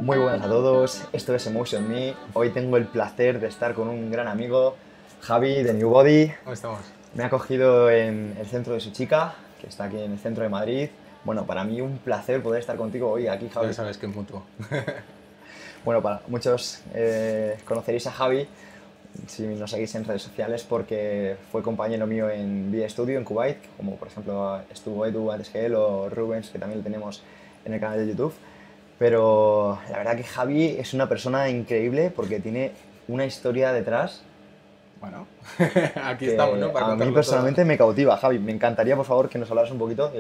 Muy buenas a todos, esto es Emotion Me. Hoy tengo el placer de estar con un gran amigo, Javi de New Body. ¿Cómo estamos? Me ha acogido en el centro de su chica, que está aquí en el centro de Madrid. Bueno, para mí un placer poder estar contigo hoy aquí, Javi. Ya sabes que es mutuo. Bueno, para muchos conoceréis a Javi si nos seguís en redes sociales porque fue compañero mío en Vía Studio en Kuwait, como por ejemplo estuvo Edu antes que él o Rubens, que también lo tenemos en el canal de YouTube. Pero la verdad que Javi es una persona increíble porque tiene una historia detrás Bueno, aquí estamos, que ¿no? Para a mí contarlo todo. personalmente me cautiva. Javi, me encantaría por favor que nos hablaras un poquito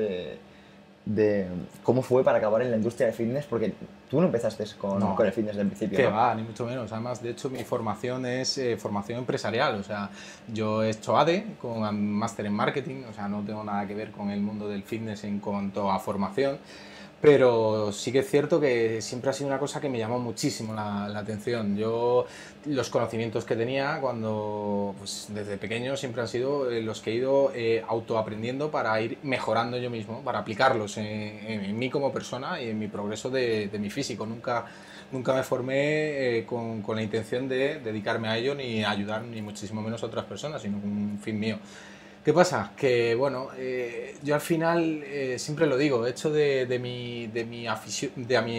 de cómo fue para acabar en la industria del fitness, porque tú no empezaste con No, el fitness del principio, que ¿no? va, ni mucho menos. Además, de hecho, mi formación es formación empresarial. O sea, yo he hecho ADE con un máster en marketing. O sea, no tengo nada que ver con el mundo del fitness en cuanto a formación. Pero sí que es cierto que siempre ha sido una cosa que me llamó muchísimo la atención. Yo, los conocimientos que tenía cuando, pues, desde pequeño siempre han sido los que he ido autoaprendiendo para ir mejorando yo mismo, para aplicarlos en mí como persona y en mi progreso de mi físico. Nunca me formé con la intención de dedicarme a ello ni ayudar ni muchísimo menos a otras personas, sino con un fin mío. ¿Qué pasa? Que bueno, yo al final siempre lo digo, he hecho de mi afición,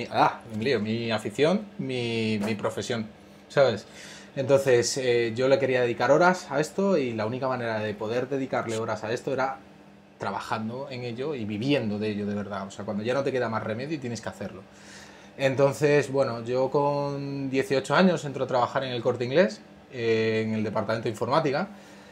mi afición, mi profesión, ¿sabes? Entonces yo le quería dedicar horas a esto y la única manera de poder dedicarle horas a esto era trabajando en ello y viviendo de ello de verdad. O sea, cuando ya no te queda más remedio y tienes que hacerlo. Entonces, bueno, yo con 18 años entro a trabajar en el Corte Inglés, en el departamento de informática.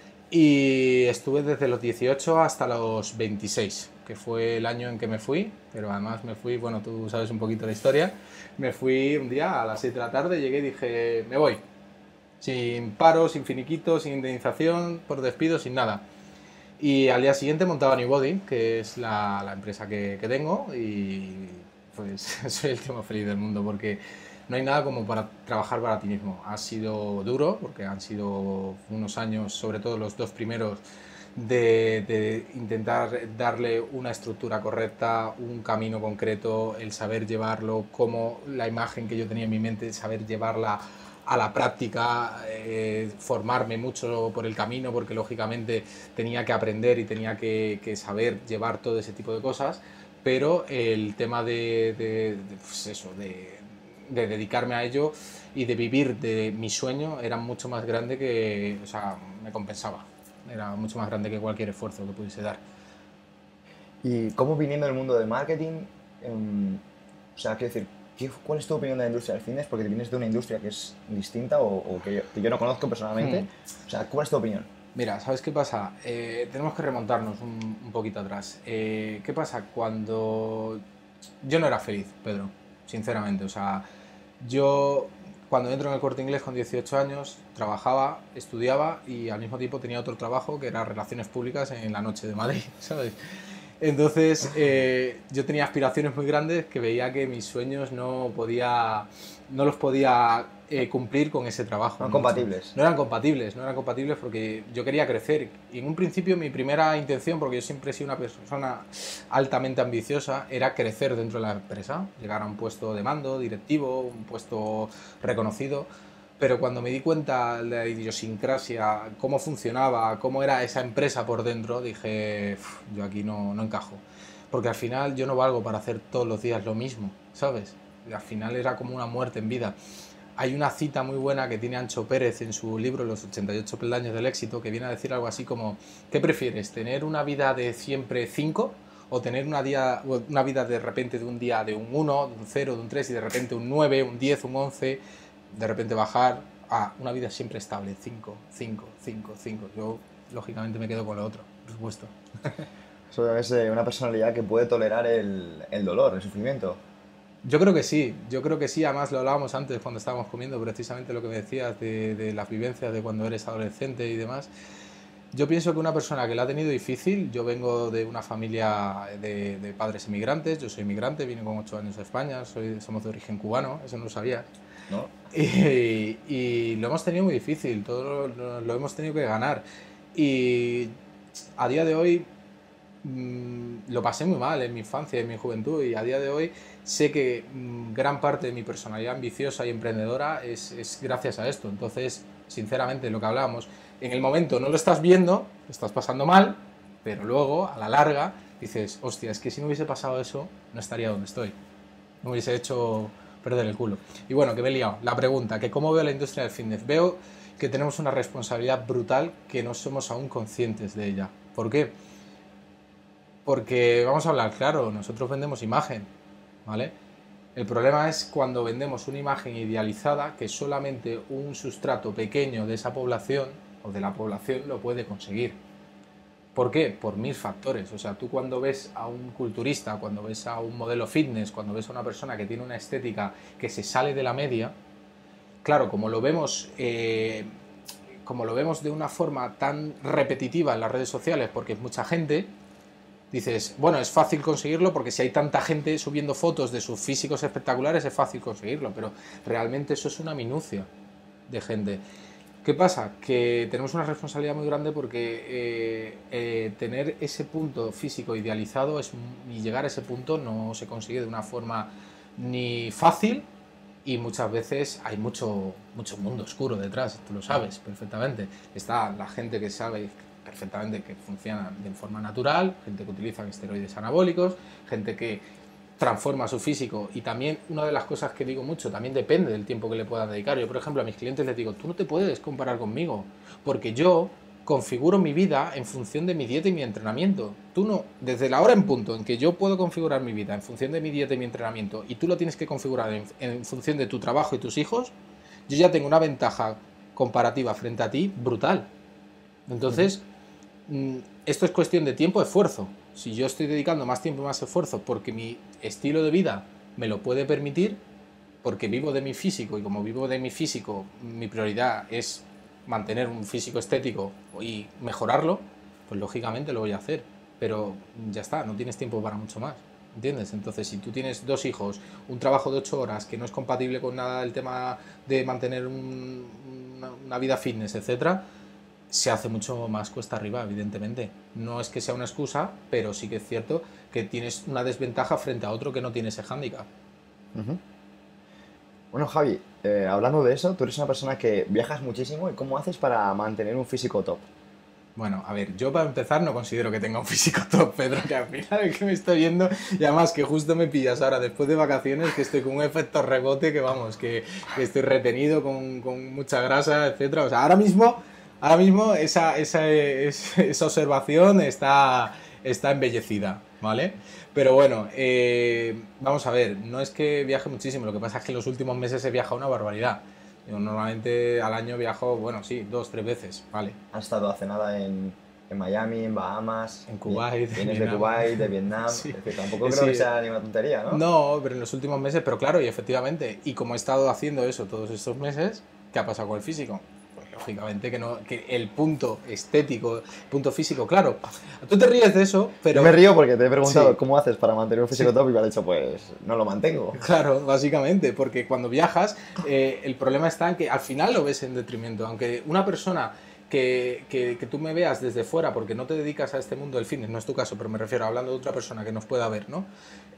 Y estuve desde los 18 hasta los 26, que fue el año en que me fui, pero además me fui, bueno, tú sabes un poquito la historia, me fui un día a las 6 de la tarde, llegué y dije, me voy, sin paro, sin finiquito, sin indemnización, por despido, sin nada. Y al día siguiente montaba New Body, que es la empresa que tengo, y pues soy el tío más feliz del mundo porque no hay nada como para trabajar para ti mismo. Ha sido duro, porque han sido unos años, sobre todo los dos primeros, de intentar darle una estructura correcta, un camino concreto, el saber llevarlo, como la imagen que yo tenía en mi mente, saber llevarla a la práctica, formarme mucho por el camino, porque lógicamente tenía que aprender y tenía que saber llevar todo ese tipo de cosas, pero el tema pues eso, de dedicarme a ello y de vivir de mi sueño era mucho más grande que, o sea, me compensaba, era mucho más grande que cualquier esfuerzo que pudiese dar. Y cómo viniendo del mundo del marketing, o sea, quiero decir, ¿cuál es tu opinión de la industria del fitness? Porque vienes de una industria que es distinta o que yo no conozco personalmente. O sea, ¿cuál es tu opinión? Mira, ¿sabes qué pasa? Tenemos que remontarnos un poquito atrás. ¿Qué pasa? Cuando yo no era feliz, Pedro, sinceramente. O sea, yo cuando entro en el Corte Inglés con 18 años, trabajaba, estudiaba y al mismo tiempo tenía otro trabajo que era Relaciones Públicas en la noche de Madrid, ¿sabes? Entonces, yo tenía aspiraciones muy grandes que veía que mis sueños no los podía cumplir con ese trabajo ¿No mucho. compatibles? No eran compatibles porque yo quería crecer. Y en un principio mi primera intención, porque yo siempre he sido una persona altamente ambiciosa, era crecer dentro de la empresa, llegar a un puesto de mando, directivo, un puesto reconocido. Pero cuando me di cuenta de la idiosincrasia, cómo funcionaba, cómo era esa empresa por dentro, dije, yo aquí no encajo. Porque al final yo no valgo para hacer todos los días lo mismo, ¿sabes? Y al final era como una muerte en vida. Hay una cita muy buena que tiene Ancho Pérez en su libro Los 88 peldaños del éxito, que viene a decir algo así como, ¿qué prefieres? ¿Tener una vida de siempre 5 o tener una vida de repente de un día de un 1, de un 0, de un 3 y de repente un 9, un 10, un 11, de repente bajar a una vida siempre estable, 5, 5, 5, 5? Yo, lógicamente, me quedo con lo otro, por supuesto. Eso es una personalidad que puede tolerar el dolor, el sufrimiento. Yo creo que sí, además lo hablábamos antes cuando estábamos comiendo, precisamente lo que me decías de las vivencias de cuando eres adolescente y demás. Yo pienso que una persona que la ha tenido difícil, yo vengo de una familia de padres inmigrantes, yo soy inmigrante, vine con 8 años a España, somos de origen cubano, eso no lo sabía. ¿No? Y lo hemos tenido muy difícil, todo lo hemos tenido que ganar. Y a día de hoy lo pasé muy mal en mi infancia, en mi juventud, y a día de hoy sé que gran parte de mi personalidad ambiciosa y emprendedora es gracias a esto. Entonces, sinceramente, lo que hablábamos, en el momento no lo estás viendo, lo estás pasando mal, pero luego, a la larga, dices, hostia, es que si no hubiese pasado eso, no estaría donde estoy. No hubiese hecho perder el culo. Y bueno, que me he liado. La pregunta, que cómo veo la industria del fitness. Veo que tenemos una responsabilidad brutal que no somos aún conscientes de ella. ¿Por qué? Porque, vamos a hablar claro, nosotros vendemos imagen, ¿vale? El problema es cuando vendemos una imagen idealizada que solamente un sustrato pequeño de esa población o de la población lo puede conseguir. ¿Por qué? Por mil factores. O sea, tú cuando ves a un culturista, cuando ves a un modelo fitness, cuando ves a una persona que tiene una estética que se sale de la media, claro, como lo vemos de una forma tan repetitiva en las redes sociales, porque es mucha gente, dices, bueno, es fácil conseguirlo porque si hay tanta gente subiendo fotos de sus físicos espectaculares es fácil conseguirlo, pero realmente eso es una minucia de gente. ¿Qué pasa? Que tenemos una responsabilidad muy grande porque tener ese punto físico idealizado y llegar a ese punto no se consigue de una forma ni fácil y muchas veces hay mucho mundo oscuro detrás, tú lo sabes perfectamente. Está la gente que sabe perfectamente que funciona de forma natural, gente que utiliza esteroides anabólicos, gente que transforma su físico y también una de las cosas que digo mucho, también depende del tiempo que le puedan dedicar. Yo, por ejemplo, a mis clientes les digo, tú no te puedes comparar conmigo, porque yo configuro mi vida en función de mi dieta y mi entrenamiento. Tú no, desde la hora en punto en que yo puedo configurar mi vida en función de mi dieta y mi entrenamiento y tú lo tienes que configurar en función de tu trabajo y tus hijos, yo ya tengo una ventaja comparativa frente a ti brutal. Entonces, esto es cuestión de tiempo, esfuerzo. Si yo estoy dedicando más tiempo y más esfuerzo porque mi estilo de vida me lo puede permitir, porque vivo de mi físico y como vivo de mi físico, mi prioridad es mantener un físico estético y mejorarlo, pues lógicamente lo voy a hacer. Pero ya está, no tienes tiempo para mucho más. ¿Entiendes? Entonces, si tú tienes 2 hijos, un trabajo de 8 horas que no es compatible con nada el tema de mantener una vida fitness, etcétera, se hace mucho más cuesta arriba, evidentemente. No es que sea una excusa, pero sí que es cierto que tienes una desventaja frente a otro que no tiene ese hándicap. Bueno, Javi, hablando de eso, tú eres una persona que viajas muchísimo y ¿cómo haces para mantener un físico top? Bueno, a ver, yo para empezar no considero que tenga un físico top, Pedro, que al final es que me estoy viendo y además que justo me pillas ahora después de vacaciones que estoy con un efecto rebote que vamos, que estoy retenido con mucha grasa, etcétera. O sea, ahora mismo esa observación está embellecida, ¿vale? Pero bueno, vamos a ver, no es que viaje muchísimo, lo que pasa es que en los últimos meses he viajado una barbaridad. Yo normalmente al año viajo, bueno, sí, 2, 3 veces, ¿vale? Has estado hace nada en Miami, en Bahamas, En Kuwait, vienes de Kuwait, de Vietnam, sí. es decir, tampoco creo que sea ni una tontería, ¿no? No, pero en los últimos meses, pero claro, y efectivamente, y como he estado haciendo eso todos estos meses, ¿qué ha pasado con el físico? Pues lógicamente que el punto estético, punto físico, claro, tú te ríes de eso, pero... Yo me río porque te he preguntado Sí. cómo haces para mantener un físico top y me has dicho, pues no lo mantengo. Claro, básicamente, porque cuando viajas, el problema está en que al final lo ves en detrimento. Aunque una persona que tú me veas desde fuera, porque no te dedicas a este mundo del fitness, no es tu caso, pero me refiero hablando de otra persona que nos pueda ver, ¿no?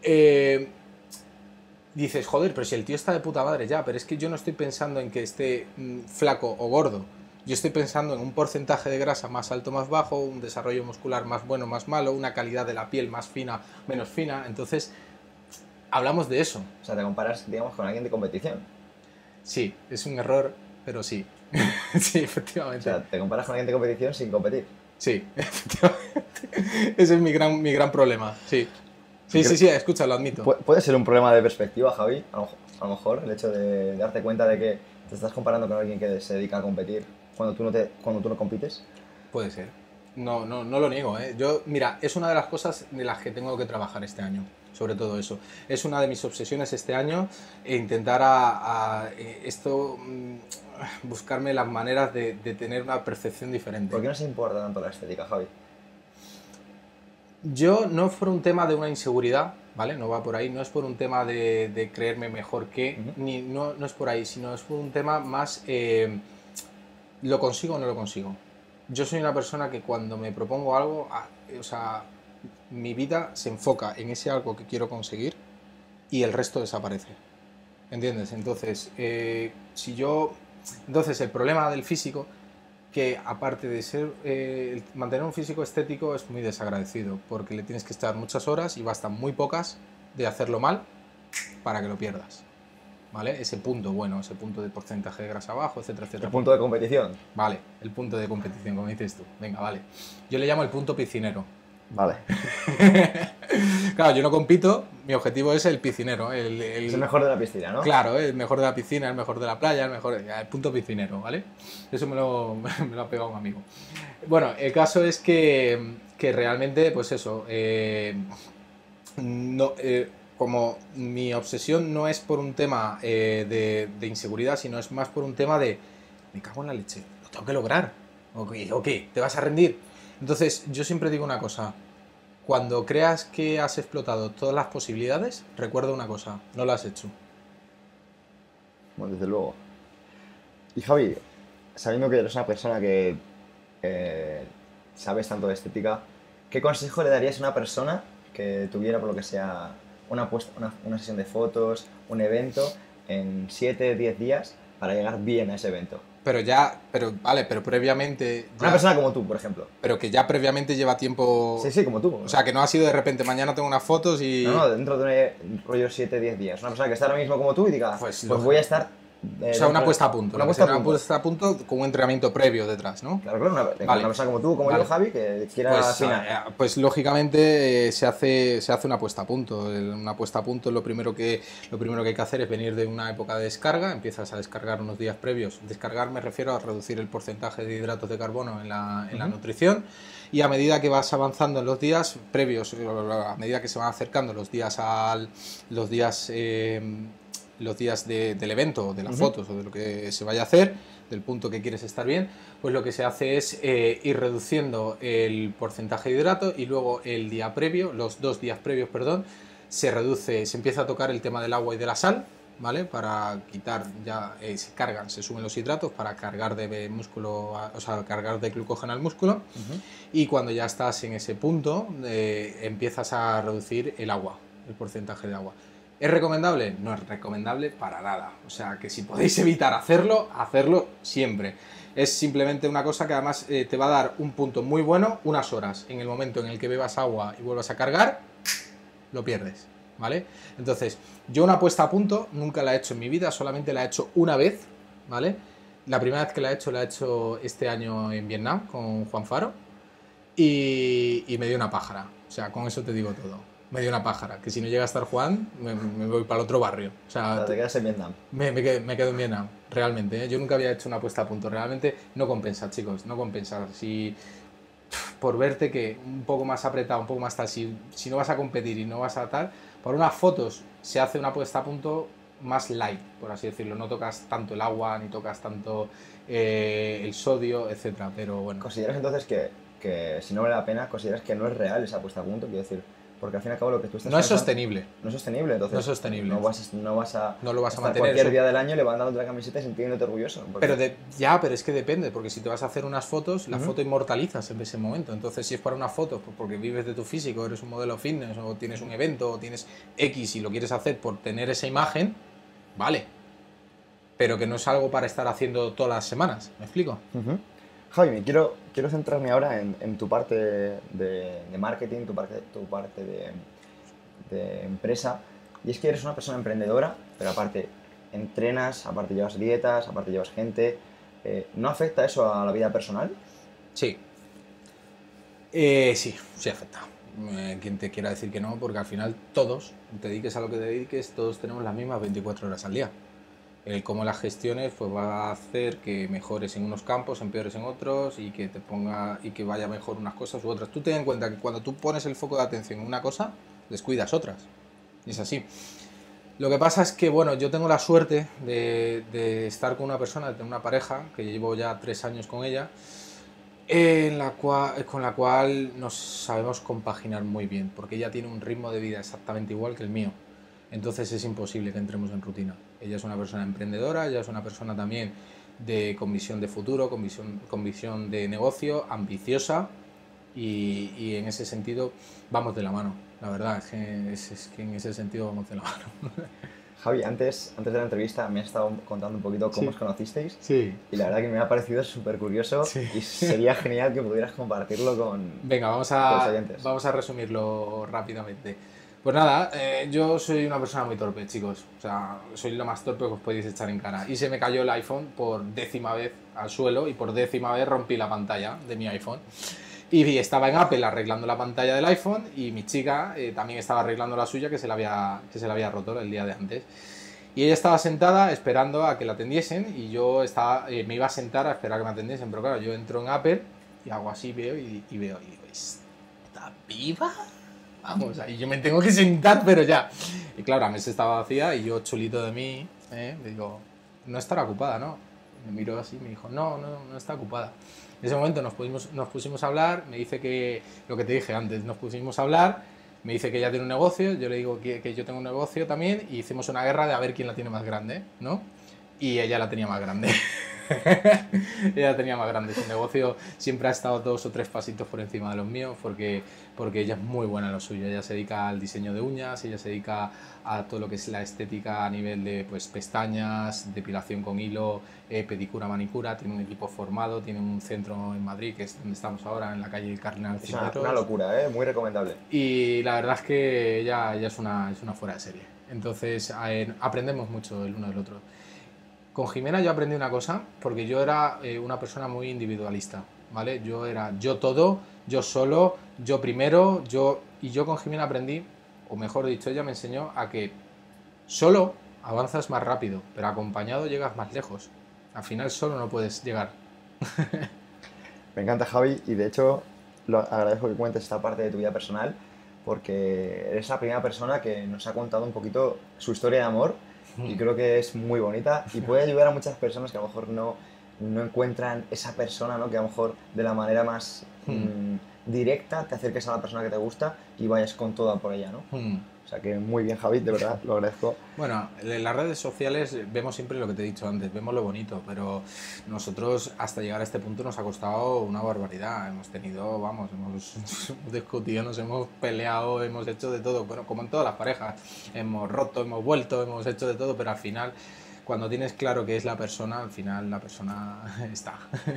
Dices, joder, pero si el tío está de puta madre ya, pero es que yo no estoy pensando en que esté flaco o gordo. Yo estoy pensando en un porcentaje de grasa más alto, más bajo, un desarrollo muscular más bueno, más malo, una calidad de la piel más fina, menos fina. Entonces, hablamos de eso. O sea, te comparas, digamos, con alguien de competición. Sí, es un error, pero sí. Sí, O efectivamente. sea, te comparas con alguien de competición sin competir. Sí, efectivamente. Ese es mi gran problema, sí. Sí, escucha, lo admito. Puede ser un problema de perspectiva, Javi, a lo mejor el hecho de darte cuenta de que te estás comparando con alguien que se dedica a competir cuando tú no compites. Puede ser. No lo niego, ¿eh? Yo, mira, es una de las cosas de las que tengo que trabajar este año, sobre todo eso. Es una de mis obsesiones este año intentar buscarme las maneras de tener una percepción diferente. ¿Por qué no se importa tanto la estética, Javi? Yo no es por un tema de una inseguridad, ¿vale? No va por ahí, no es por un tema de creerme mejor que, no es por ahí, sino es por un tema más, ¿lo consigo o no lo consigo? Yo soy una persona que cuando me propongo algo, o sea, mi vida se enfoca en ese algo que quiero conseguir y el resto desaparece. ¿Entiendes? Entonces, entonces el problema del físico, que aparte de ser mantener un físico estético es muy desagradecido, porque le tienes que estar muchas horas y bastan muy pocas de hacerlo mal para que lo pierdas. ¿Vale? Ese punto, bueno, ese punto de porcentaje de grasa bajo, etcétera, etcétera. El punto de competición. Vale, el punto de competición, como dices tú. Venga, vale. Yo le llamo el punto piscinero. Vale. Claro, yo no compito, mi objetivo es el piscinero. Es el mejor de la piscina, ¿no? Claro, el mejor de la piscina, el mejor de la playa, el punto piscinero, ¿vale? Eso me lo ha pegado un amigo. Bueno, el caso es que realmente, pues eso, como mi obsesión no es por un tema de inseguridad, sino es más por un tema de me cago en la leche, lo tengo que lograr. ¿O qué? ¿Te vas a rendir? Entonces, yo siempre digo una cosa. Cuando creas que has explotado todas las posibilidades, recuerda una cosa, no lo has hecho. Bueno, desde luego. Y Javi, sabiendo que eres una persona que sabes tanto de estética, ¿qué consejo le darías a una persona que tuviera, por lo que sea, una sesión de fotos, un evento, en 7-10 días para llegar bien a ese evento? Pero previamente... Una persona como tú, por ejemplo. Pero que ya previamente lleva tiempo... Sí, como tú. O sea, que no ha sido de repente, mañana tengo unas fotos y... No, dentro de un rollo 7-10 días. Una persona que está ahora mismo como tú y diga, pues voy a estar... o sea, una puesta a punto. Una puesta a punto con un entrenamiento previo detrás, ¿no? Claro, una persona como tú, como yo, Javi, que quiera afinar. Pues lógicamente se hace una puesta a punto. Una puesta a punto, lo primero que hay que hacer es venir de una época de descarga, empiezas a descargar unos días previos. Descargar me refiero a reducir el porcentaje de hidratos de carbono en la nutrición, y a medida que vas avanzando en los días previos, a medida que se van acercando los días del evento, de las fotos o de lo que se vaya a hacer, del punto que quieres estar bien, pues lo que se hace es ir reduciendo el porcentaje de hidrato, y luego los 2 días previos, perdón, se empieza a tocar el tema del agua y de la sal, ¿vale? Para quitar se suben los hidratos para cargar de músculo, cargar de glucógeno al músculo, y cuando ya estás en ese punto, empiezas a reducir el porcentaje de agua. ¿Es recomendable? No es recomendable para nada. O sea, que si podéis evitar hacerlo siempre. Es simplemente una cosa que además te va a dar un punto muy bueno, unas horas. En el momento en el que bebas agua y vuelvas a cargar, lo pierdes, ¿vale? Entonces, yo una puesta a punto nunca la he hecho en mi vida, solamente la he hecho una vez, ¿vale? La primera vez que la he hecho este año en Vietnam con Juan Faro, y me dio una pájara. O sea, con eso te digo todo. Me dio una pájara, que si no llega a estar Juan, me voy para el otro barrio. O sea, te quedas en Vietnam. Me quedo en Vietnam, realmente. Yo nunca había hecho una puesta a punto. Realmente no compensa, chicos, no compensa. Si por verte que un poco más apretado, un poco más tal, si no vas a competir y no vas a tal, por unas fotos se hace una puesta a punto más light, por así decirlo. No tocas tanto el agua, ni tocas tanto el sodio, etcétera. Pero bueno. ¿Consideras entonces que si no vale la pena, consideras que no es real esa puesta a punto? Quiero decir, porque al fin y al cabo lo que tú estás no es sostenible. No es sostenible, entonces. No es sostenible. No lo vas a mantener. Cualquier día del año levantándote la camiseta y sintiéndote orgulloso. Porque... Pero es que depende, porque si te vas a hacer unas fotos, la foto inmortalizas en ese momento. Entonces, si es para una foto, pues porque vives de tu físico, eres un modelo fitness, o tienes un evento, o tienes X y lo quieres hacer por tener esa imagen, vale. Pero que no es algo para estar haciendo todas las semanas, ¿me explico? Javi, quiero centrarme ahora en tu parte de marketing, tu parte de empresa. Y es que eres una persona emprendedora, pero aparte entrenas, aparte llevas dietas, aparte llevas gente. ¿No afecta eso a la vida personal? Sí. Sí afecta. Quien te quiera decir que no, porque al final todos, te dediques a lo que te dediques, todos tenemos las mismas 24 horas al día. El cómo las gestiones pues va a hacer que mejores en unos campos, empeores en otros, y que vaya mejor unas cosas u otras. Tú ten en cuenta que cuando tú pones el foco de atención en una cosa, descuidas otras. Y es así. Lo que pasa es que, bueno, yo tengo la suerte de estar con una persona, de tener una pareja, que llevo ya 3 años con ella, con la cual nos sabemos compaginar muy bien, porque ella tiene un ritmo de vida exactamente igual que el mío. Entonces es imposible que entremos en rutina. Ella es una persona emprendedora, ella es una persona también con visión de futuro, con visión de negocio, ambiciosa, y en ese sentido vamos de la mano. La verdad es que en ese sentido vamos de la mano. Javi, antes de la entrevista me has estado contando un poquito cómo Sí. os conocisteis Sí. y la verdad que me ha parecido súper curioso Sí. y sería genial que pudieras compartirlo con Venga, los oyentes. vamos a resumirlo rápidamente. Pues nada, yo soy una persona muy torpe, chicos. O sea, soy lo más torpe que os podéis echar en cara. Y se me cayó el iPhone por 10ª vez al suelo y por 10ª vez rompí la pantalla de mi iPhone. Y estaba en Apple arreglando la pantalla del iPhone y mi chica también estaba arreglando la suya que se la había roto el día de antes. Y ella estaba sentada esperando a que la atendiesen y yo me iba a sentar a esperar a que me atendiesen. Pero claro, yo entro en Apple y hago así, veo y digo, ¿está viva? Vamos, ahí yo me tengo que sentar, pero ya. Y claro, la mesa estaba vacía y yo chulito de mí, le digo, no estará ocupada, ¿no? Me miró así y me dijo, no está ocupada. En ese momento nos pusimos a hablar, me dice que, lo que te dije antes, nos pusimos a hablar, me dice que ella tiene un negocio, yo le digo que yo tengo un negocio también y hicimos una guerra de a ver quién la tiene más grande, ¿no? Y ella la tenía más grande. Ella tenía más grande. Su negocio siempre ha estado 2 o 3 pasitos por encima de los míos porque ella es muy buena en lo suyo. Ella se dedica al diseño de uñas, ella se dedica a todo lo que es la estética a nivel de pues, pestañas, depilación con hilo, pedicura, manicura. Tiene un equipo formado, tiene un centro en Madrid, que es donde estamos ahora, en la calle Cardenal Es Cisneros. una locura, muy recomendable. Y la verdad es que ella es una fuera de serie. Entonces aprendemos mucho el uno del otro. Con Jimena yo aprendí una cosa, porque yo era una persona muy individualista, ¿vale? Yo era yo todo, yo solo, yo primero, y yo con Jimena aprendí, o mejor dicho, ella me enseñó a que solo avanzas más rápido, pero acompañado llegas más lejos. Al final solo no puedes llegar. Me encanta, Javi, y de hecho agradezco que cuentes esta parte de tu vida personal porque eres la primera persona que nos ha contado un poquito su historia de amor y creo que es muy bonita y puede ayudar a muchas personas que a lo mejor no encuentran esa persona, ¿no? Que a lo mejor de la manera más directa te acerques a la persona que te gusta y vayas con toda por ella, ¿no? O sea que muy bien, Javi, de verdad, lo agradezco. Bueno, en las redes sociales vemos siempre lo que te he dicho antes, vemos lo bonito, pero nosotros hasta llegar a este punto nos ha costado una barbaridad. Hemos tenido, vamos, hemos discutido, nos hemos peleado, hemos hecho de todo, bueno, como en todas las parejas. Hemos roto, hemos vuelto, hemos hecho de todo, pero al final, cuando tienes claro que es la persona, al final la persona está.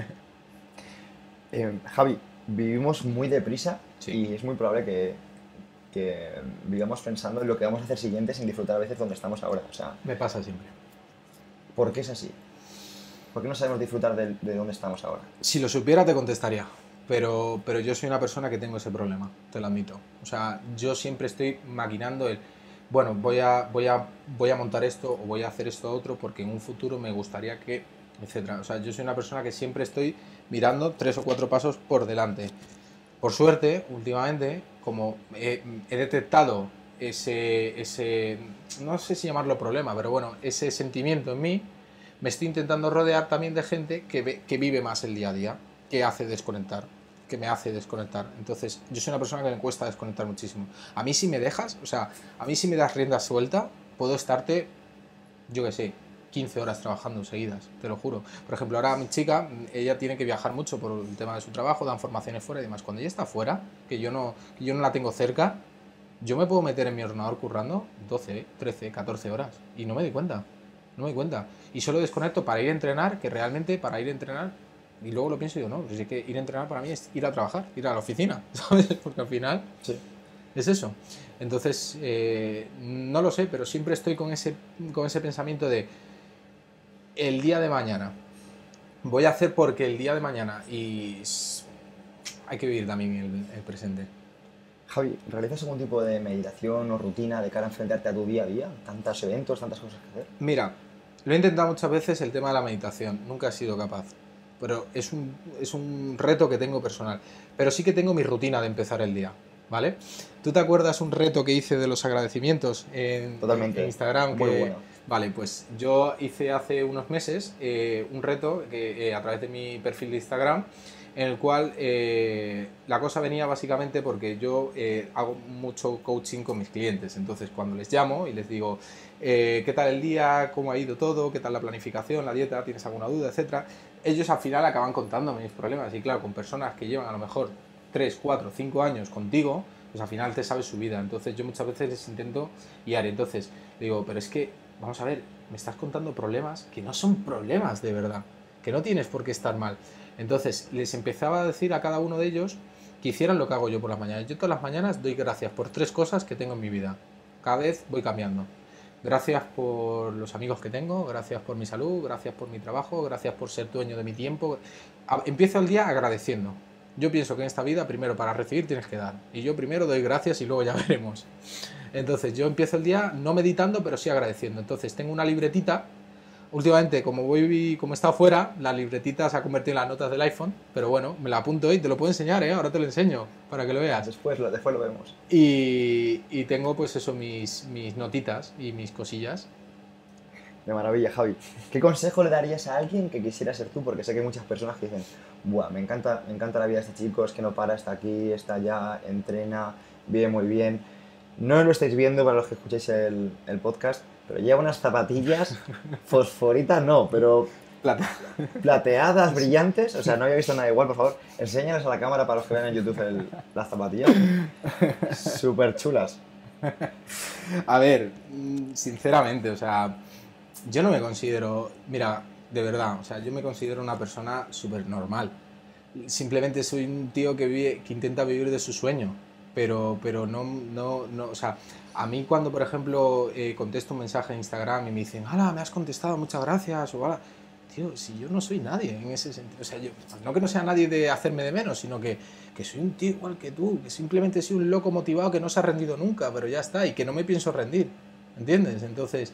Javi, vivimos muy deprisa Sí. y es muy probable que vivamos pensando en lo que vamos a hacer siguiente sin disfrutar a veces donde estamos ahora. O sea, Me pasa siempre. ¿por qué es así? ¿Por qué no sabemos disfrutar de donde estamos ahora? Si lo supiera te contestaría, pero yo soy una persona que tengo ese problema, te lo admito. O sea, yo siempre estoy maquinando bueno, voy a montar esto o voy a hacer esto otro porque en un futuro me gustaría que, etcétera. O sea, yo soy una persona que siempre estoy mirando 3 o 4 pasos por delante. Por suerte, últimamente, como he detectado ese, no sé si llamarlo problema, pero bueno, ese sentimiento en mí, me estoy intentando rodear también de gente que vive más el día a día, que me hace desconectar. Entonces, yo soy una persona que me cuesta desconectar muchísimo. A mí si me dejas, o sea, a mí si me das rienda suelta, puedo estarte, yo qué sé, 15 horas trabajando seguidas, te lo juro. Por ejemplo, ahora mi chica, ella tiene que viajar mucho por el tema de su trabajo, dan formaciones fuera y demás. Cuando ella está fuera, que yo no la tengo cerca, yo me puedo meter en mi ordenador currando 12, 13, 14 horas y no me doy cuenta. No me doy cuenta. Y solo desconecto para ir a entrenar, que realmente para ir a entrenar, y luego lo pienso y digo, no, pues es que ir a entrenar para mí es ir a trabajar, ir a la oficina, ¿sabes? Porque al final Sí. es eso. Entonces, no lo sé, pero siempre estoy con ese pensamiento de el día de mañana. Voy a hacer porque el día de mañana y hay que vivir también el presente. Javi, ¿realizas algún tipo de meditación o rutina de cara a enfrentarte a tu día a día? Tantos eventos, tantas cosas que hacer. Mira, lo he intentado muchas veces el tema de la meditación, nunca he sido capaz, pero es un reto que tengo personal. Pero sí que tengo mi rutina de empezar el día, ¿vale? ¿Tú te acuerdas un reto que hice de los agradecimientos Totalmente. en Instagram? Muy bueno. Vale, pues yo hice hace unos meses un reto a través de mi perfil de Instagram, en el cual la cosa venía básicamente porque yo hago mucho coaching con mis clientes. Entonces, cuando les llamo y les digo qué tal el día, cómo ha ido todo, qué tal la planificación, la dieta, tienes alguna duda, etcétera, ellos al final acaban contándome mis problemas. Y claro, con personas que llevan a lo mejor 3, 4, 5 años contigo, pues al final te sabes su vida. Entonces yo muchas veces les intento guiar. Entonces digo, pero es que, vamos a ver, me estás contando problemas que no son problemas de verdad, que no tienes por qué estar mal. Entonces les empezaba a decir a cada uno de ellos que hicieran lo que hago yo por las mañanas. Yo todas las mañanas doy gracias por 3 cosas que tengo en mi vida. Cada vez voy cambiando. Gracias por los amigos que tengo, gracias por mi salud, gracias por mi trabajo, gracias por ser dueño de mi tiempo. Empiezo el día agradeciendo. Yo pienso que en esta vida primero para recibir tienes que dar. Y yo primero doy gracias y luego ya veremos. Entonces yo empiezo el día no meditando, pero sí agradeciendo. Entonces tengo una libretita. Últimamente, como he estado fuera, la libretita se ha convertido en las notas del iPhone, pero bueno, me la apunto y te lo puedo enseñar, ¿eh? Ahora te lo enseño para que lo veas. Después lo vemos. Y tengo pues eso, mis notitas y mis cosillas. De maravilla, Javi. ¿Qué consejo le darías a alguien que quisiera ser tú? Porque sé que hay muchas personas que dicen, buah, me encanta la vida de este chico, es que no para, está aquí, está allá, entrena, vive muy bien. No lo estáis viendo para los que escucháis el podcast, pero lleva unas zapatillas fosforitas, no, pero plateadas, brillantes. O sea, no había visto nada igual, por favor. Enséñales a la cámara para los que vean en YouTube las zapatillas. Súper chulas. A ver, sinceramente, o sea, yo no me considero, mira, de verdad, o sea, yo me considero una persona súper normal. Simplemente soy un tío que intenta vivir de su sueño, pero no, o sea, a mí cuando, por ejemplo, contesto un mensaje en Instagram y me dicen, ¡hala, me has contestado, muchas gracias! O ¡hala! Tío, si yo no soy nadie en ese sentido, o sea, yo, no que no sea nadie de hacerme de menos, sino que soy un tío igual que tú, que simplemente soy un loco motivado que no se ha rendido nunca, pero ya está, y que no me pienso rendir, ¿entiendes? Entonces,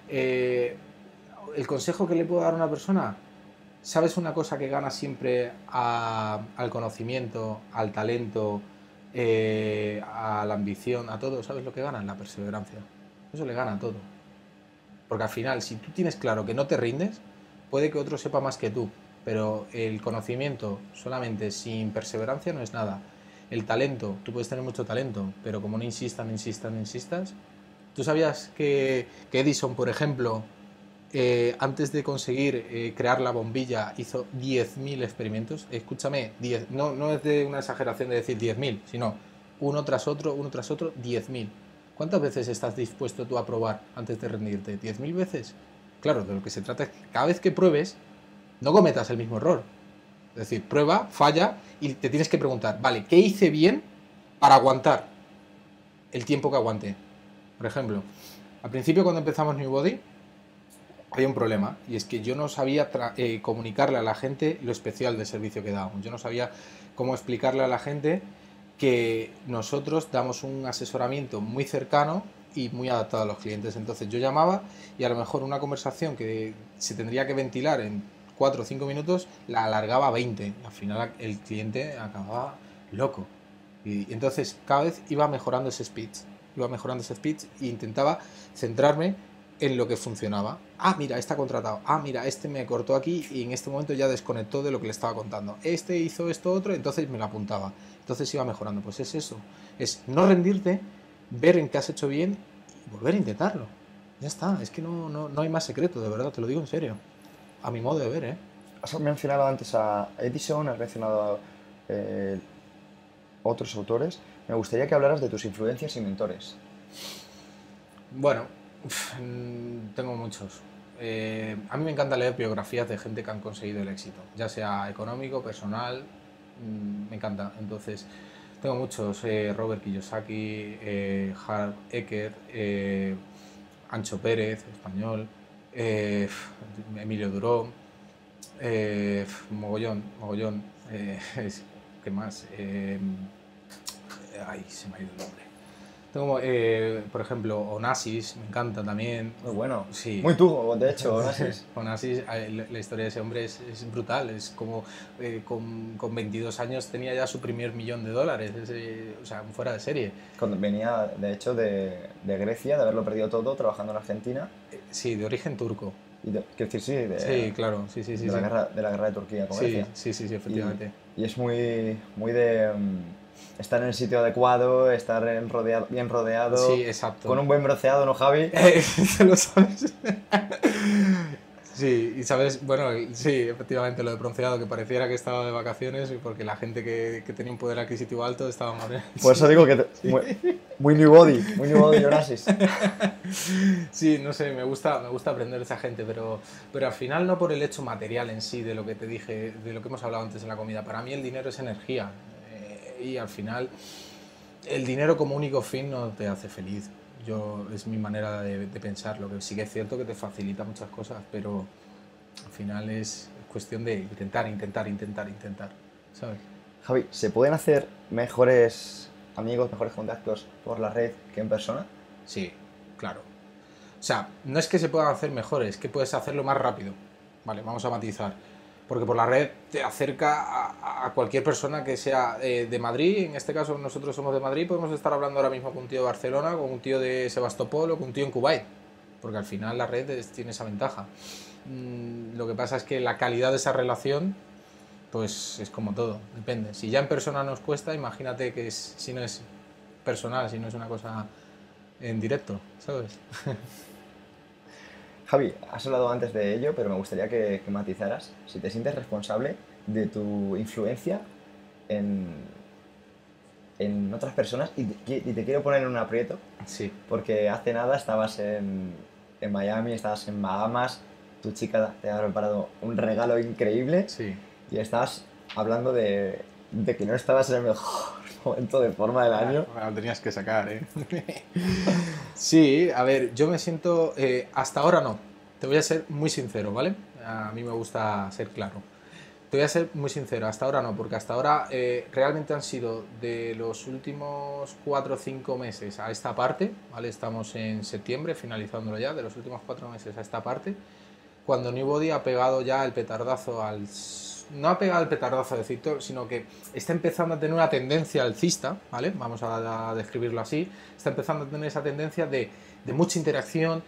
el consejo que le puedo dar a una persona, ¿sabes una cosa que gana siempre al conocimiento, al talento, a la ambición, a todo? ¿Sabes lo que gana? La perseverancia. Eso le gana a todo. Porque al final, si tú tienes claro que no te rindes, puede que otro sepa más que tú, pero el conocimiento solamente sin perseverancia no es nada. El talento, tú puedes tener mucho talento, pero como no insistas. ¿Tú sabías que Edison, por ejemplo, antes de conseguir crear la bombilla, hizo 10.000 experimentos? Escúchame, 10, no es de una exageración de decir 10.000, sino uno tras otro, 10.000. ¿Cuántas veces estás dispuesto tú a probar antes de rendirte? ¿10.000 veces? Claro, de lo que se trata es que cada vez que pruebes, no cometas el mismo error. Es decir, prueba, falla y te tienes que preguntar, vale, ¿qué hice bien para aguantar el tiempo que aguanté? Por ejemplo, al principio cuando empezamos New Body, había un problema, y es que yo no sabía comunicarle a la gente lo especial del servicio que dábamos. Yo no sabía cómo explicarle a la gente que nosotros damos un asesoramiento muy cercano y muy adaptado a los clientes. Entonces yo llamaba y a lo mejor una conversación que se tendría que ventilar en 4 o 5 minutos la alargaba a 20. Al final el cliente acababa loco. Y entonces cada vez iba mejorando ese speech. E intentaba centrarme en lo que funcionaba. Ah, mira, está contratado. Ah, mira, este me cortó aquí y en este momento ya desconectó de lo que le estaba contando. Este hizo esto otro, entonces me lo apuntaba. Entonces iba mejorando. Pues es eso. Es no rendirte, ver en qué has hecho bien y volver a intentarlo. Ya está. Es que no hay más secreto, de verdad, te lo digo en serio. A mi modo de ver, ¿eh? Has mencionado antes a Edison, has mencionado a otros autores. Me gustaría que hablaras de tus influencias y mentores. Bueno, tengo muchos. A mí me encanta leer biografías de gente que han conseguido el éxito, ya sea económico, personal, me encanta. Entonces, tengo muchos, Robert Kiyosaki, Harv Eker, Ancho Pérez, español, Emilio Duró, mogollón. ¿Qué más? Ay, se me ha ido el nombre. Tengo, por ejemplo, Onassis, me encanta también. Muy bueno. Sí. Muy tú, de hecho, Onassis. Onassis, la historia de ese hombre es brutal. Es como con 22 años tenía ya su primer $1.000.000. O sea, fuera de serie. Cuando venía, de hecho, de Grecia, de haberlo perdido todo, trabajando en Argentina. Sí, de origen turco. Quiero decir, sí, claro. Sí, de la guerra de Turquía con Grecia. Sí, efectivamente. Y es muy de... estar en el sitio adecuado, estar bien rodeado. Sí, exacto. Con un buen bronceado, ¿no, Javi? ¿Te lo sabes? Sí, y sabes, bueno, sí, efectivamente, lo de bronceado, que pareciera que estaba de vacaciones, y porque la gente que tenía un poder adquisitivo alto estaba morena. Por eso Sí, digo que sí. muy New Body Onassis. Sí, no sé, me gusta aprender de esa gente, pero al final no por el hecho material en sí, de lo que te dije, de lo que hemos hablado antes en la comida. Para mí el dinero es energía, y al final el dinero como único fin no te hace feliz. Es mi manera de pensar. Lo que sí que es cierto que te facilita muchas cosas, pero al final es cuestión de intentar, ¿sabes? Javi, ¿se pueden hacer mejores amigos, mejores contactos por la red que en persona? Sí, claro. O sea, no es que se puedan hacer mejores, es que puedes hacerlo más rápido. Vale, vamos a matizar. Porque por la red te acerca a cualquier persona que sea de Madrid. En este caso nosotros somos de Madrid, podemos estar hablando ahora mismo con un tío de Barcelona, con un tío de Sebastopol o con un tío en Kuwait. Porque al final la red tiene esa ventaja. Lo que pasa es que la calidad de esa relación, pues es como todo, depende. Si ya en persona nos cuesta, imagínate que si no es personal, si no es una cosa en directo, ¿sabes? Javi, has hablado antes de ello, pero me gustaría que matizaras si te sientes responsable de tu influencia en, en otras personas y te quiero poner en un aprieto Sí, porque hace nada estabas en Miami, estabas en Bahamas, tu chica te ha preparado un regalo increíble sí. y estabas hablando de que no estabas en el mejor momento de forma del año. Lo tenías que sacar, ¿eh? Sí, a ver, yo me siento... hasta ahora no. Te voy a ser muy sincero, ¿vale? A mí me gusta ser claro. Te voy a ser muy sincero, hasta ahora no, porque hasta ahora realmente han sido de los últimos 4 o 5 meses a esta parte, ¿vale? Estamos en septiembre, finalizándolo ya, de los últimos 4 meses a esta parte, cuando New Body ha pegado ya el petardazo al... No ha pegado el petardazo de Cictor, sino que está empezando a tener una tendencia alcista, ¿vale? Vamos a describirlo así. Está empezando a tener esa tendencia de mucha interacción,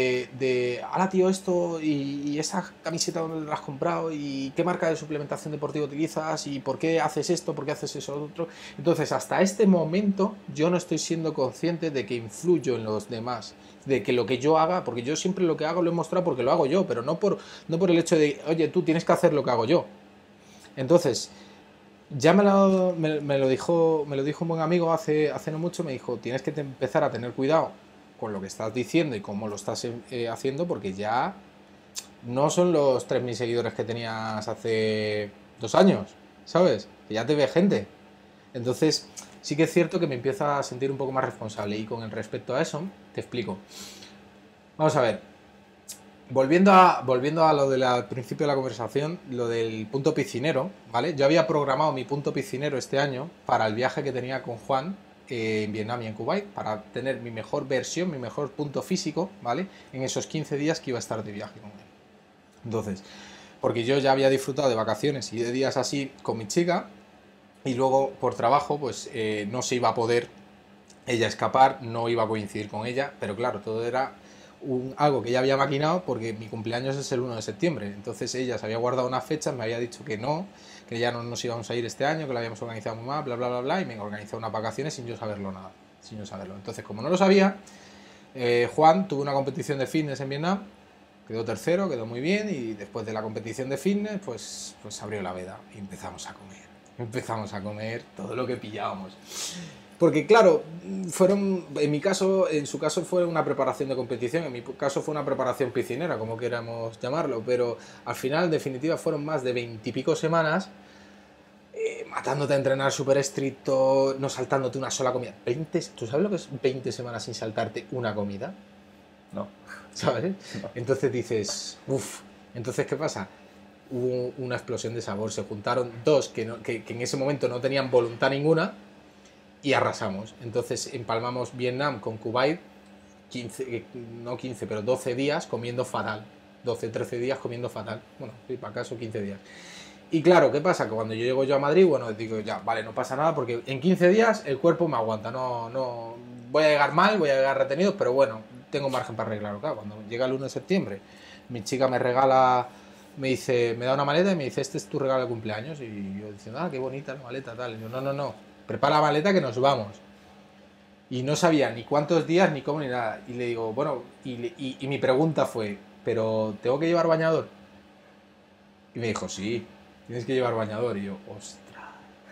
ahora tío esto y esa camiseta dónde la has comprado y qué marca de suplementación deportiva utilizas y por qué haces esto, por qué haces eso otro. Entonces hasta este momento yo no estoy siendo consciente de que influyo en los demás, de que lo que yo haga, porque yo siempre lo que hago lo he mostrado porque lo hago yo, pero no por el hecho de, oye, tú tienes que hacer lo que hago yo. Entonces, ya me lo dijo un buen amigo hace no mucho, me dijo, tienes que empezar a tener cuidado con lo que estás diciendo y cómo lo estás haciendo, porque ya no son los 3.000 seguidores que tenías hace 2 años, ¿sabes? Que ya te ve gente. Entonces, sí que es cierto que me empiezo a sentir un poco más responsable y con el respecto a eso, te explico. Vamos a ver, volviendo a lo del principio de la conversación, lo del punto piscinero, ¿vale? Yo había programado mi punto piscinero este año para el viaje que tenía con Juan en Vietnam y en Kuwait, para tener mi mejor versión, mi mejor punto físico, ¿vale? En esos 15 días que iba a estar de viaje con él. Entonces, porque yo ya había disfrutado de vacaciones y de días así con mi chica, y luego por trabajo, pues no se iba a poder ella escapar, no iba a coincidir con ella, pero claro, todo era algo que ella había maquinado porque mi cumpleaños es el 1 de septiembre. Entonces ella se había guardado unas fechas, me había dicho que no, que ya no nos íbamos a ir este año, que lo habíamos organizado muy mal, bla, bla, bla, bla, y me organizó unas vacaciones sin yo saberlo nada, sin yo saberlo. Entonces, como no lo sabía, Juan tuvo una competición de fitness en Vietnam, quedó tercero, quedó muy bien, y después de la competición de fitness, pues abrió la veda y empezamos a comer. Empezamos a comer todo lo que pillábamos. Porque claro, en su caso fue una preparación de competición, en mi caso fue una preparación piscinera, como queramos llamarlo, pero al final, en definitiva, fueron más de 20 y pico semanas matándote a entrenar súper estricto, no saltándote una sola comida. ¿Tú sabes lo que es 20 semanas sin saltarte una comida? No. ¿Sabes? No. Entonces dices, uff, entonces ¿qué pasa? Hubo una explosión de sabor, se juntaron dos que en ese momento no tenían voluntad ninguna, y arrasamos. Entonces empalmamos Vietnam con Kuwait, 15, no 15, pero 12 días comiendo fatal. 12, 13 días comiendo fatal. Bueno, sí, para acaso 15 días. Y claro, ¿qué pasa? Que cuando yo llego yo a Madrid, bueno, digo, ya, vale, no pasa nada, porque en 15 días el cuerpo me aguanta. No, voy a llegar mal, voy a llegar retenido, pero bueno, tengo margen para arreglarlo. Claro, cuando llega el 1 de septiembre, mi chica me regala, me da una maleta y me dice, este es tu regalo de cumpleaños. Y yo diciendo, qué bonita la maleta, tal. Y yo, no. Prepara la maleta que nos vamos. Y no sabía ni cuántos días, ni cómo, ni nada. Y le digo, bueno, y mi pregunta fue, pero ¿tengo que llevar bañador? Y me dijo, sí, tienes que llevar bañador. Y yo, ostras.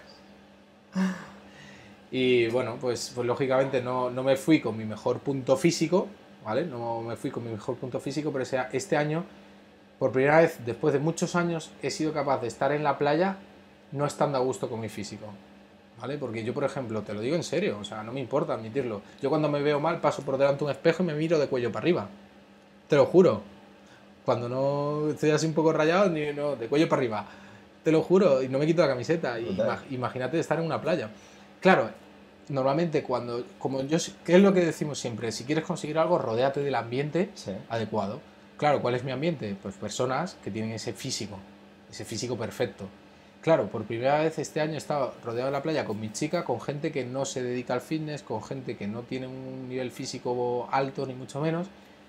Y bueno, pues lógicamente no me fui con mi mejor punto físico, ¿vale? No me fui con mi mejor punto físico, pero este año, por primera vez, después de muchos años, he sido capaz de estar en la playa no estando a gusto con mi físico, ¿vale? Porque yo, por ejemplo, te lo digo en serio, o sea, no me importa admitirlo. Yo cuando me veo mal paso por delante de un espejo y me miro de cuello para arriba. Te lo juro. Cuando no estoy así un poco rayado, no, de cuello para arriba. Te lo juro, y no me quito la camiseta. Imagínate estar en una playa. Claro, normalmente como yo, ¿qué es lo que decimos siempre? Si quieres conseguir algo, rodéate del ambiente adecuado. Claro, ¿cuál es mi ambiente? Pues personas que tienen ese físico perfecto. Claro, por primera vez este año he estado rodeado de la playa con mi chica, con gente que no se dedica al fitness, con gente que no tiene un nivel físico alto, ni mucho menos,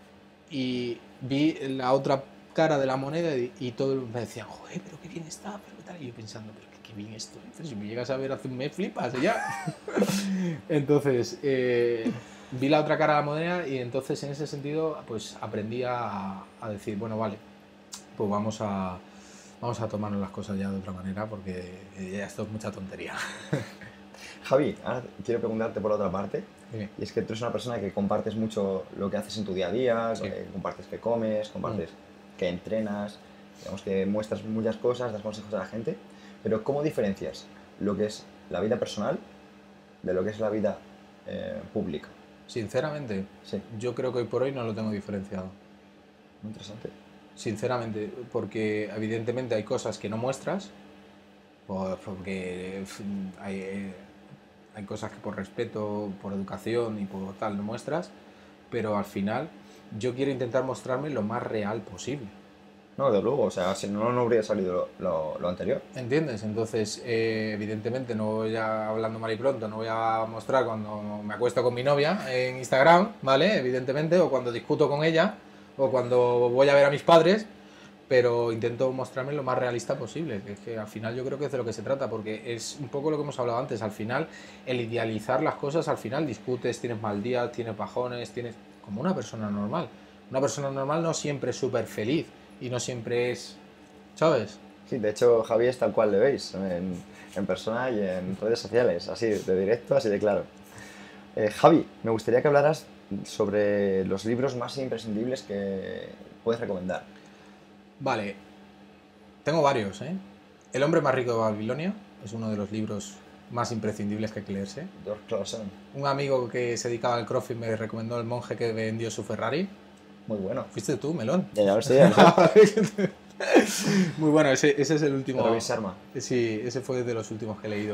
y vi la otra cara de la moneda y todo me decían, joder, pero qué bien está, pero qué tal. Y yo pensando, pero qué bien esto, si me llegas a ver hace un mes flipas ya. Entonces, vi la otra cara de la moneda y entonces en ese sentido pues aprendí a decir, bueno, vale, pues vamos a tomarnos las cosas ya de otra manera porque ya esto es mucha tontería. Javi, ahora quiero preguntarte por la otra parte. Sí. Y es que tú eres una persona que compartes mucho lo que haces en tu día a día, Sí. compartes que comes, compartes que entrenas, digamos que muestras muchas cosas, das consejos a la gente, pero ¿cómo diferencias lo que es la vida personal de lo que es la vida pública? Sinceramente, Sí, yo creo que hoy por hoy no lo tengo diferenciado. muy interesante. Sinceramente, porque evidentemente hay cosas que no muestras, porque hay cosas que por respeto, por educación y por tal no muestras, pero al final yo quiero intentar mostrarme lo más real posible. No, de luego, o sea, si no, no habría salido lo anterior. ¿Entiendes? Entonces, evidentemente, no voy a, hablando mal y pronto, no voy a mostrar cuando me acuesto con mi novia en Instagram, ¿vale? Evidentemente, o cuando discuto con ella, o cuando voy a ver a mis padres, pero intento mostrarme lo más realista posible, que es que al final yo creo que es de lo que se trata, porque es un poco lo que hemos hablado antes, al final, el idealizar las cosas, al final discutes, tienes mal día, tienes bajones, tienes como una persona normal. Una persona normal no siempre es súper feliz y no siempre es, ¿sabes? Sí, de hecho, Javi es tal cual le veis, en persona y en redes sociales, así de directo, así de claro. Javi, me gustaría que hablaras sobre los libros más imprescindibles que puedes recomendar. Vale, tengo varios, ¿eh? El hombre más rico de Babilonia es uno de los libros más imprescindibles que hay que leerse. George Clason, Un amigo que se dedicaba al CrossFit me recomendó El monje que vendió su Ferrari. muy bueno. ¿Fuiste tú, Melón? Ya lo sé, ya lo sé. Muy bueno, ese es el último. Robin Sharma. Sí, ese fue de los últimos que he leído.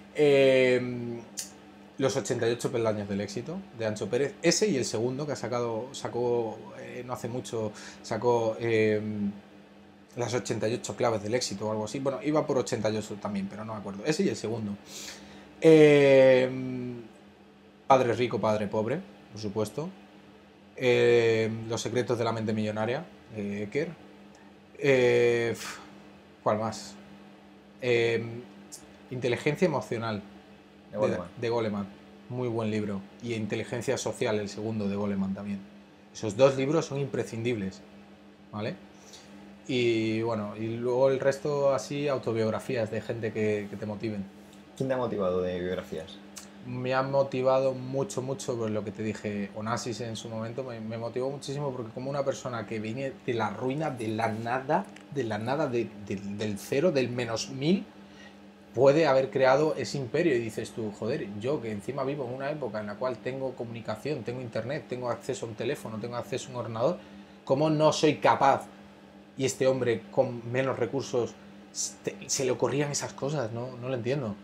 Los 88 peldaños del éxito, de Ancho Pérez. Ese y el segundo que sacó no hace mucho, sacó las 88 claves del éxito o algo así. Bueno, iba por 88 también, pero no me acuerdo. Ese y el segundo. Eh, Padre rico, padre pobre, por supuesto. Los secretos de la mente millonaria, Eker. ¿Cuál más? Eh, Inteligencia emocional, De Goleman. de Goleman. Muy buen libro. Y Inteligencia social, el segundo de Goleman también. Esos dos libros son imprescindibles, ¿vale? Y bueno, y luego el resto así, autobiografías de gente que te motiven. ¿Quién te ha motivado de biografías? Me ha motivado mucho, por lo que te dije, Onassis en su momento, me motivó muchísimo porque como una persona que viene de la ruina, de la nada, del cero, del -1000, puede haber creado ese imperio y dices tú, joder, yo que encima vivo en una época en la cual tengo comunicación, tengo internet, tengo acceso a un teléfono, tengo acceso a un ordenador, ¿cómo no soy capaz? Y este hombre con menos recursos se le ocurrían esas cosas, no lo entiendo.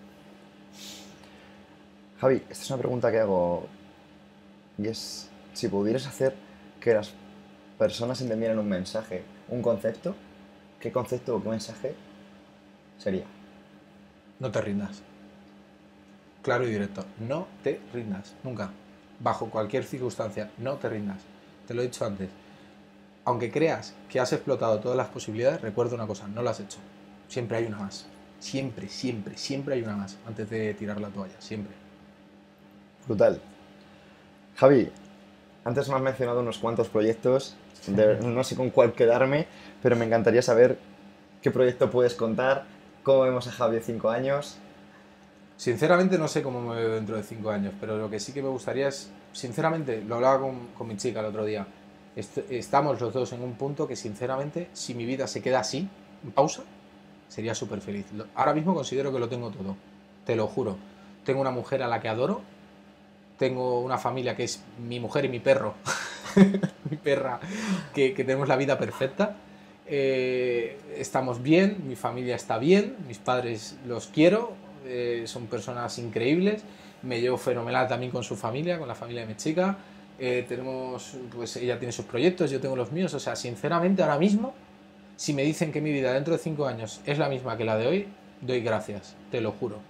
Javi, esta es una pregunta que hago y es, si pudieras hacer que las personas entendieran un mensaje, un concepto, ¿qué concepto o qué mensaje sería? No te rindas. Claro y directo. No te rindas. Nunca. Bajo cualquier circunstancia. No te rindas. Te lo he dicho antes. Aunque creas que has explotado todas las posibilidades, recuerda una cosa. No lo has hecho. Siempre hay una más. Siempre, siempre, siempre hay una más. Antes de tirar la toalla. Siempre. Brutal. Javi, Antes me has mencionado unos cuantos proyectos, no sé con cuál quedarme, pero me encantaría saber qué proyecto puedes contar, cómo vemos a Javi en 5 años. Sinceramente no sé cómo me veo dentro de 5 años, pero lo que sí que me gustaría es, sinceramente, lo hablaba con mi chica el otro día, estamos los dos en un punto que sinceramente, si mi vida se queda así, en pausa, sería súper feliz. Ahora mismo considero que lo tengo todo, te lo juro. Tengo una mujer a la que adoro, tengo una familia que es mi mujer y mi perro, mi perra, que tenemos la vida perfecta. Estamos bien, mi familia está bien, mis padres los quiero, son personas increíbles, me llevo fenomenal también con su familia, con la familia de mi chica. Tenemos, pues ella tiene sus proyectos, yo tengo los míos, o sea, sinceramente ahora mismo, si me dicen que mi vida dentro de 5 años es la misma que la de hoy, doy gracias, te lo juro.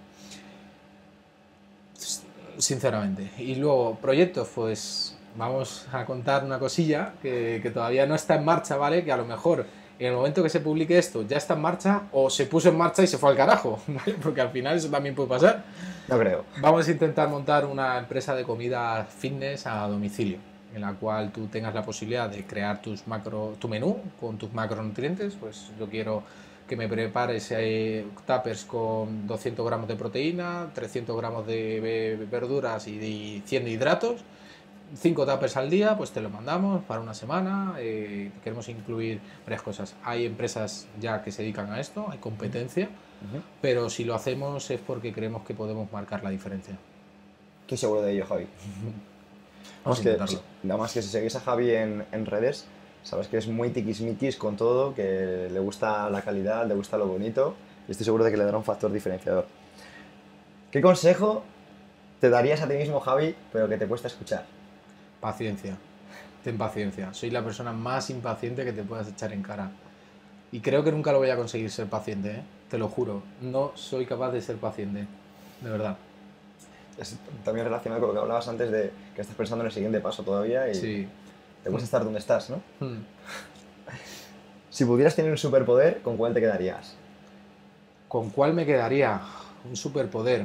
Sinceramente. Y luego, proyectos, pues vamos a contar una cosilla que todavía no está en marcha, ¿vale? Que a lo mejor en el momento que se publique esto ya está en marcha o se puso en marcha y se fue al carajo, ¿vale? Porque al final eso también puede pasar. No creo. Vamos a intentar montar una empresa de comida fitness a domicilio, en la cual tú tengas la posibilidad de crear tu menú con tus macronutrientes. Pues yo quiero que me prepares tuppers con 200 gramos de proteína, 300 gramos de verduras y 100 de hidratos. 5 tuppers al día, pues te lo mandamos para una semana. Queremos incluir varias cosas. Hay empresas ya que se dedican a esto, hay competencia, pero si lo hacemos es porque creemos que podemos marcar la diferencia. Estoy seguro de ello, Javi. Vamos a intentarlo. Nada más que si seguís a Javi en redes, sabes que es muy tiquismiquis con todo, que le gusta la calidad, le gusta lo bonito, y estoy seguro de que le dará un factor diferenciador. ¿Qué consejo te darías a ti mismo, Javi, pero que te cuesta escuchar? Paciencia. Ten paciencia. Soy la persona más impaciente que te puedas echar en cara. Y creo que nunca lo voy a conseguir ser paciente, ¿eh? Te lo juro. No soy capaz de ser paciente. De verdad. Es también relacionado con lo que hablabas antes de que estás pensando en el siguiente paso todavía y sí. Te cuesta estar donde estás, ¿no? Si pudieras tener un superpoder, ¿con cuál te quedarías? ¿Con cuál me quedaría? Un superpoder.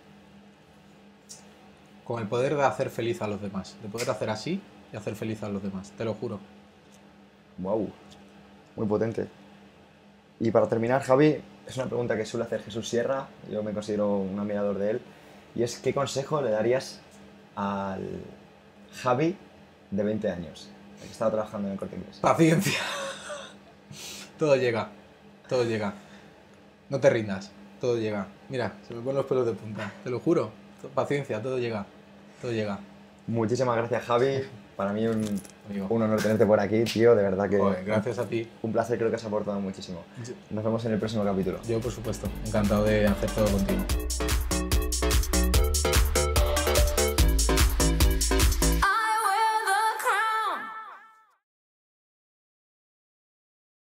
Con el poder de hacer feliz a los demás. De poder hacer así y hacer feliz a los demás. Te lo juro. Wow, muy potente. Y para terminar, Javi, es una pregunta que suele hacer Jesús Sierra, yo me considero un admirador de él, y es ¿qué consejo le darías al Javi de 20 años, el que estaba trabajando en el Corte Inglés? Paciencia. Todo llega, todo llega. No te rindas, todo llega. Mira, se me ponen los pelos de punta, te lo juro. Paciencia, todo llega, todo llega. Muchísimas gracias, Javi. Para mí un honor tenerte por aquí, tío, de verdad que... Joder, gracias a ti. Un placer, creo que has aportado muchísimo. Nos vemos en el próximo capítulo. Yo, por supuesto, encantado de hacer todo contigo.